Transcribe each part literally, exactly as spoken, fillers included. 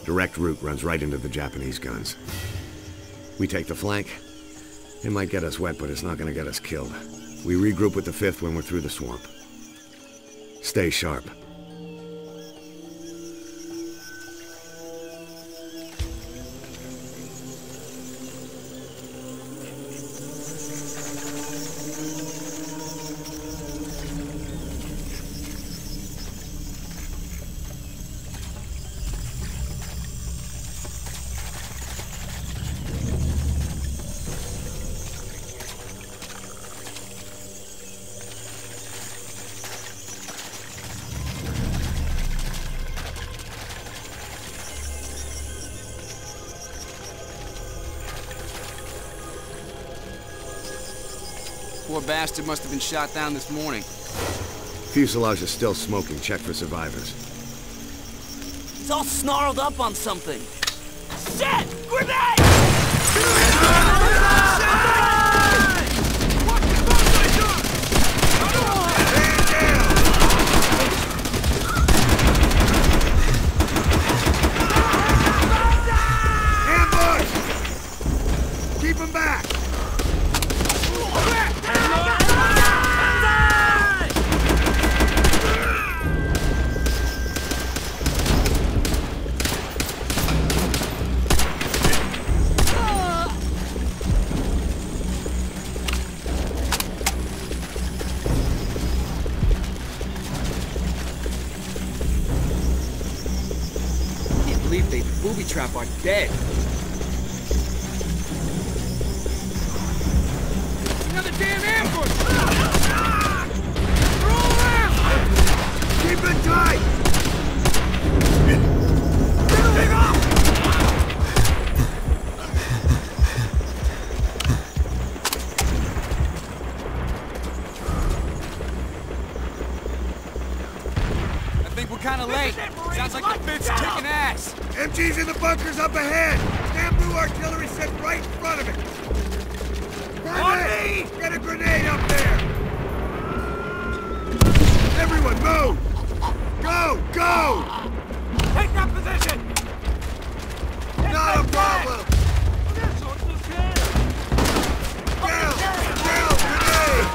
Direct route runs right into the Japanese guns. We take the flank. It might get us wet, but it's not gonna get us killed. We regroup with the fifth when we're through the swamp. Stay sharp. Poor bastard must have been shot down this morning. Fuselage is still smoking. Check for survivors. He's all snarled up on something. Shit! Grenade! Ambush! Keep him back! They booby trap our dead. Another damn ambush! Roll out! Keep it tight! Moving up! I think we're kind of late. Sounds like the fifth's kicking ass. M G's in the bunkers up ahead! Bamboo artillery set right in front of it! Grenade! Get a grenade up there! Everyone move! Go! Go! Take that position! Not a problem! Down! Down! Grenade!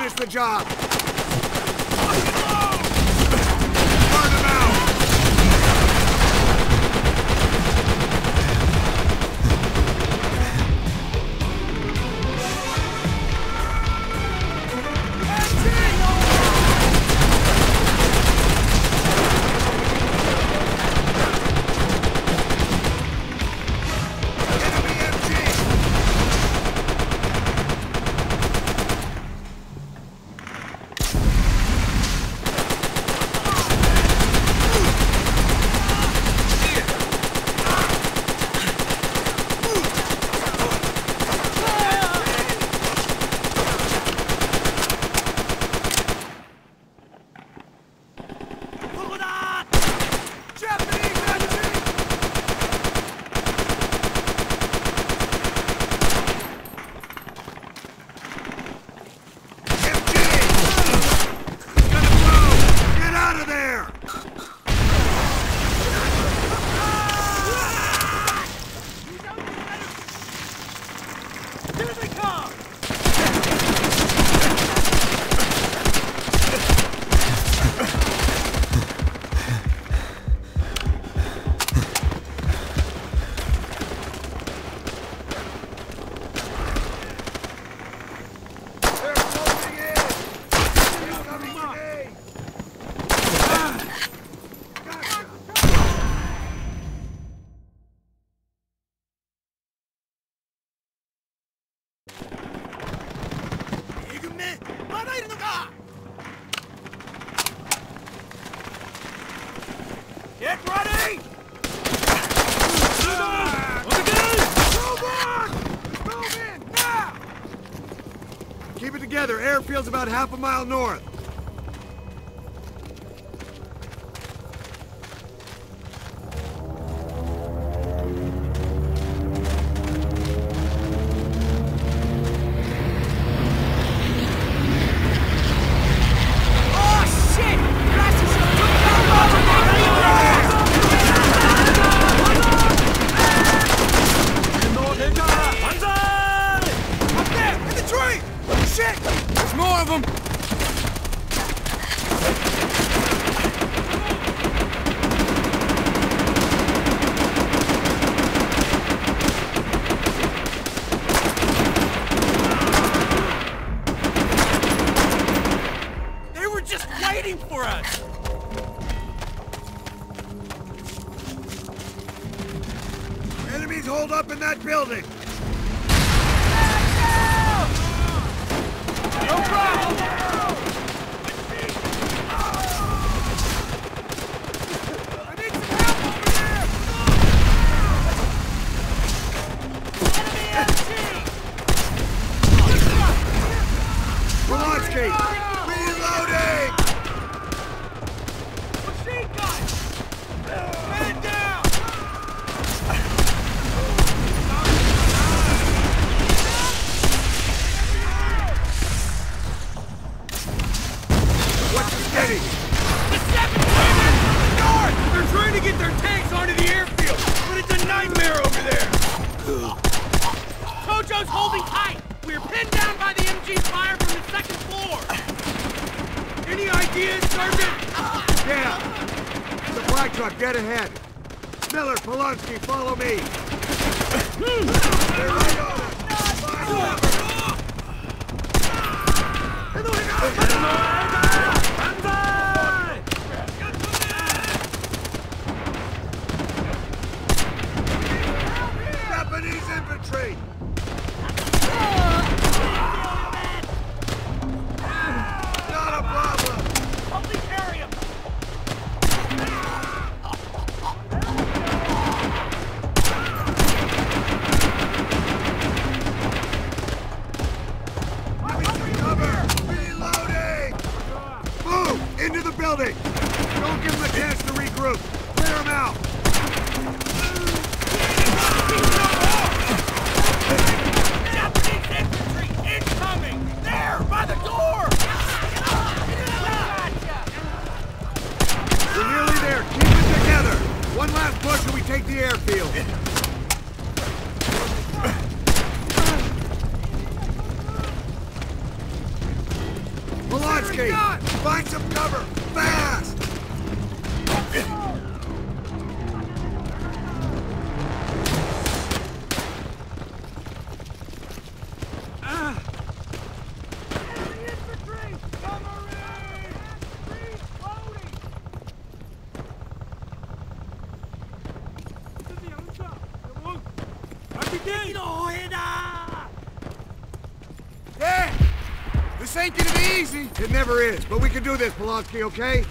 finish the job! Burn them out! Get ready! Move on! Move in, now! Keep it together. Airfield's about half a mile north. There's more of them! They were just waiting for us! Enemies hold up in that building! No problem! I need some help over there! Enemy M G! Polanski! Reloading! Machine gun! Man down! What's the steady? The seventh Wave! North! They're trying to get their tanks onto the airfield, but it's a nightmare over there! Tojo's holding tight! We're pinned down by the M G's fire from the second floor! Any ideas, Sergeant? Yeah! Supply truck, dead ahead. Miller, Polanski, follow me. They're right on it. Find cover. Japanese infantry! Not a problem! Help me carry him! Cover! Reloading! Move! Into the building! Don't give them a chance to regroup! Clear them out! Japanese Mikey! Find some cover! Fast! Hey! This ain't gonna be easy! It never is, but we can do this, Polonsky, okay?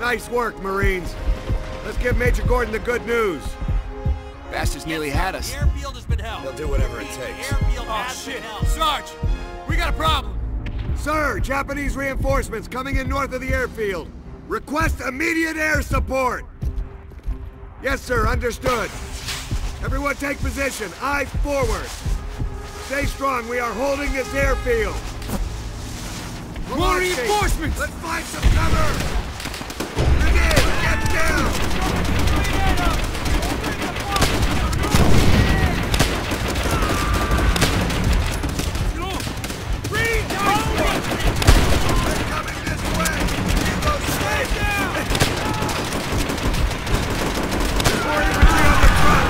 Nice work, Marines. Let's give Major Gordon the good news. Bastards nearly had us. The airfield has been held. They'll do whatever it The takes. airfield Oh, has shit. been held. Sarge, we got a problem. Sir, Japanese reinforcements coming in north of the airfield. Request immediate air support. Yes, sir, understood. Everyone take position. Eyes forward. Stay strong. We are holding this airfield. More reinforcements! Let's find some cover! Dig in! Get down! They're coming this way! Go straight down! There's more infantry on the front!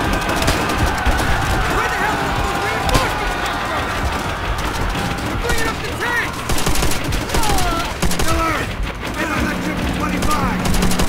Where the hell did those reinforcements come from? They're bringing up the tanks! Miller! Get on that ship twenty-five!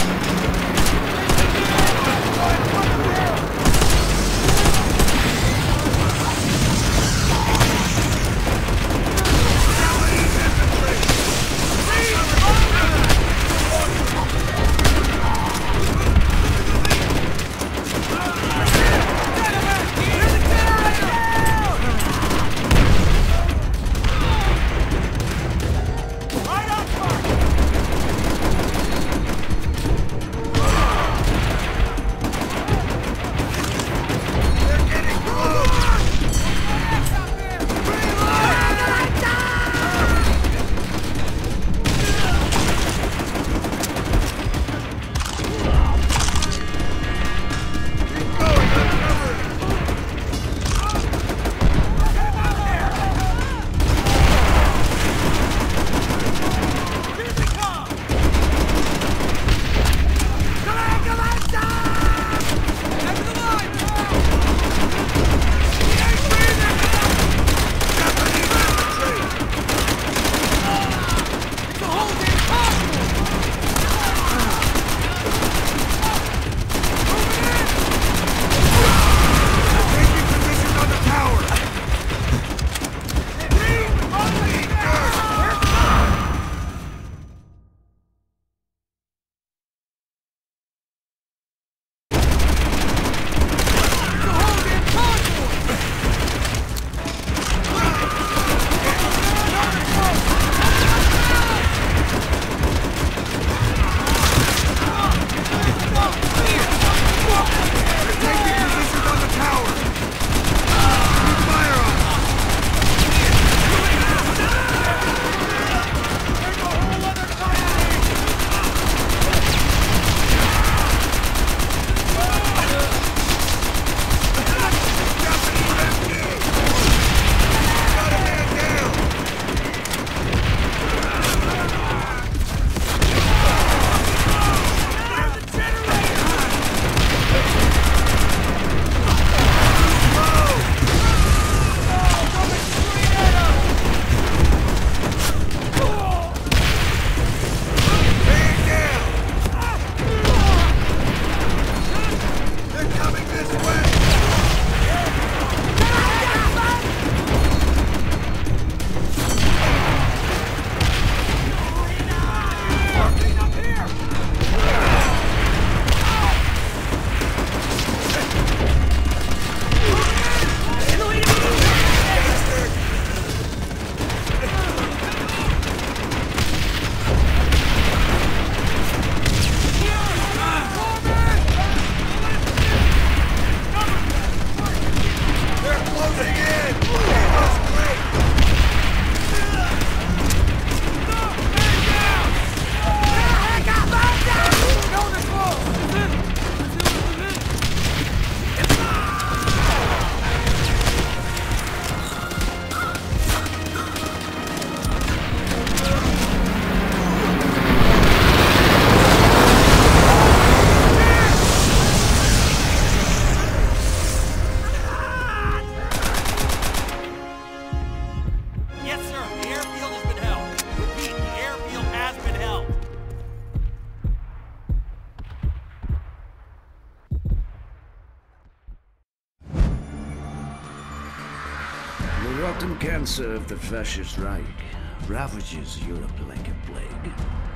The rotten cancer of the Fascist Reich ravages Europe like a plague.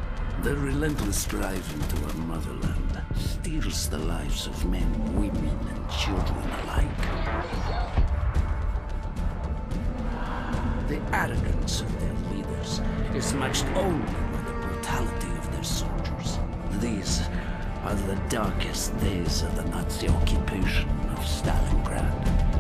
Their relentless drive into our motherland steals the lives of men, women, and children alike. The arrogance of their leaders is matched only by the brutality of their soldiers. These are the darkest days of the Nazi occupation of Stalingrad.